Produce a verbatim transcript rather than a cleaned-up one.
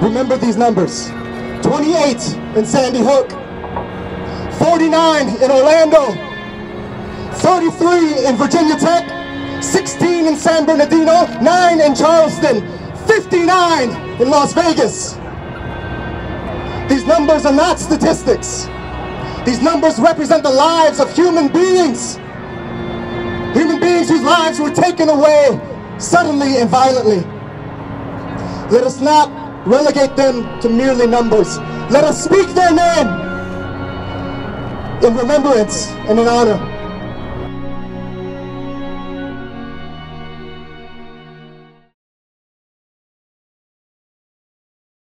Remember these numbers. twenty-eight in Sandy Hook, forty-nine in Orlando, thirty-three in Virginia Tech, sixteen in San Bernardino, nine in Charleston, fifty-nine in Las Vegas. These numbers are not statistics. These numbers represent the lives of human beings. Human beings whose lives were taken away suddenly and violently. Let us not relegate them to merely numbers. Let us speak their name in remembrance and in honor.